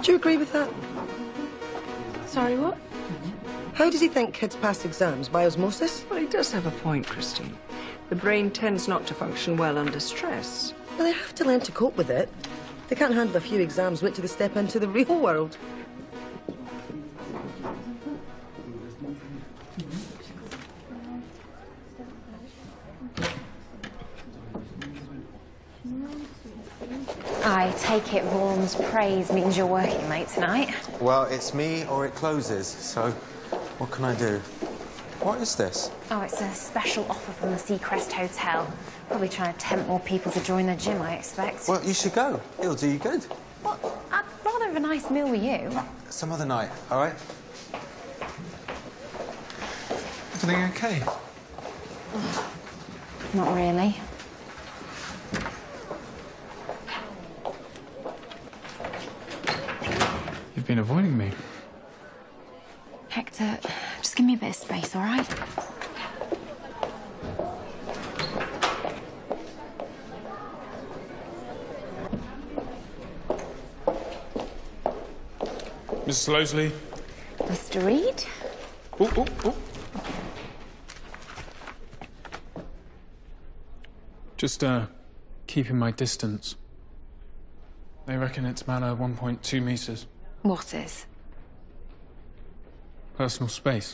Do you agree with that? Sorry, what? How does he think kids pass exams? By osmosis? Well, he does have a point, Christine. The brain tends not to function well under stress. Well, they have to learn to cope with it. They can't handle a few exams. Wait till they step into the real world. I take it Vaughan's praise means you're working late tonight. Well, it's me or it closes, so what can I do? What is this? Oh, it's a special offer from the Seacrest Hotel. Probably trying to tempt more people to join the gym, I expect. Well, you should go. It'll do you good. Well, I'd rather have a nice meal with you. Some other night, all right? Everything okay? Not really. You've been avoiding me. Hector, just give me a bit of space, all right? Mrs. Losley. Mr. Reed? Oh. Just, keeping my distance. They reckon it's matter 1.2 meters. What is? Personal space.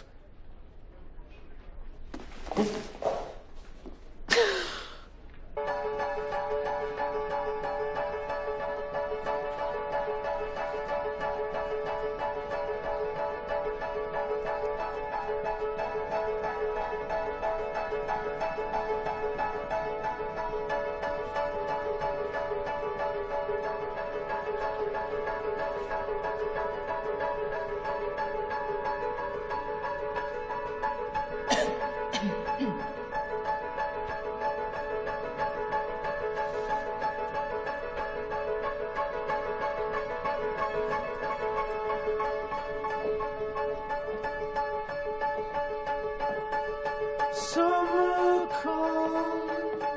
Summer comes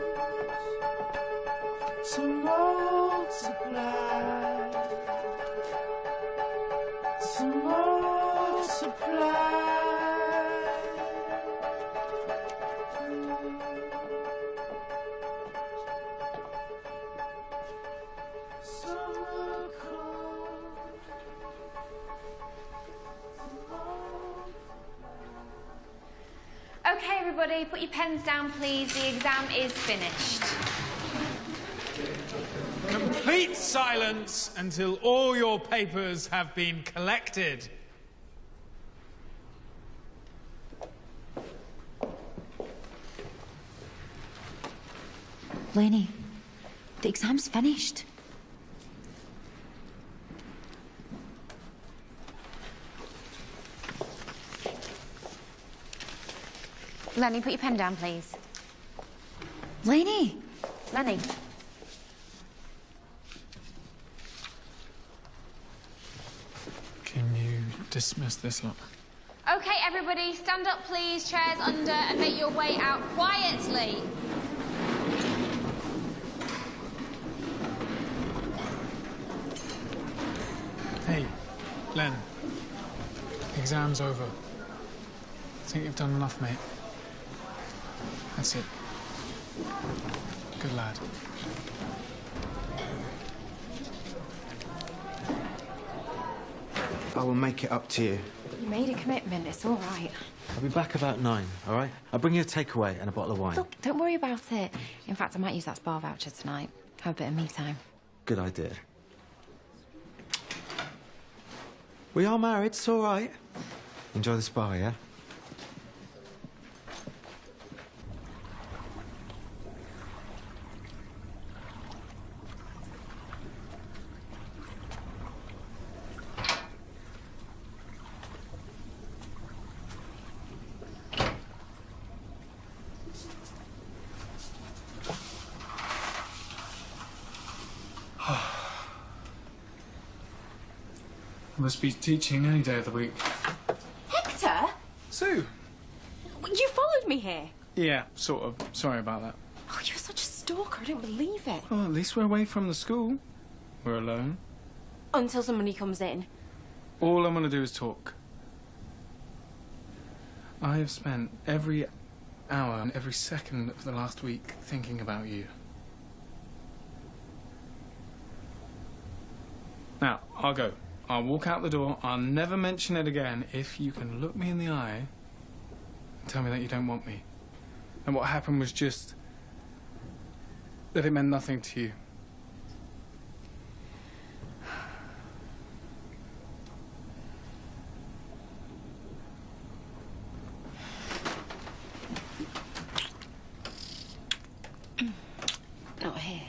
to multiply, to multiply. Summer comes OK, everybody, put your pens down, please. The exam is finished. Complete silence until all your papers have been collected. Lainey, the exam's finished. Lenny, put your pen down, please. Lainey! Lenny. Can you dismiss this lot? OK, everybody, stand up, please. Chairs under and make your way out quietly. Hey, Len. Exam's over. I think you've done enough, mate. That's it. Good lad. I will make it up to you. You made a commitment, it's all right. I'll be back about 9, all right? I'll bring you a takeaway and a bottle of wine. Look, don't worry about it. In fact, I might use that spa voucher tonight. Have a bit of me time. Good idea. We are married, it's all right. Enjoy the spa, yeah? I must be teaching any day of the week. Hector? Sue? You followed me here? Yeah, sort of. Sorry about that. Oh, you're such a stalker. I don't believe it. Well, at least we're away from the school. We're alone. Until somebody comes in. All I'm going to do is talk. I have spent every hour and every second of the last week thinking about you. Now, I'll go. I'll walk out the door. I'll never mention it again if you can look me in the eye and tell me that you don't want me. And what happened was just that it meant nothing to you. Not here.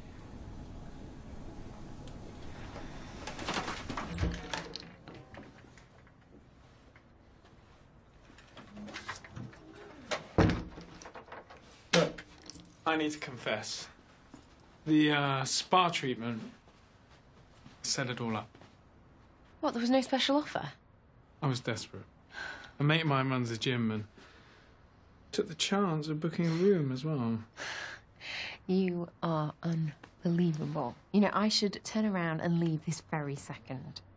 Look, I need to confess. The spa treatment set it all up. What, there was no special offer? I was desperate. A mate of mine runs a gym and took the chance of booking a room as well. You are unbelievable. You know, I should turn around and leave this very second.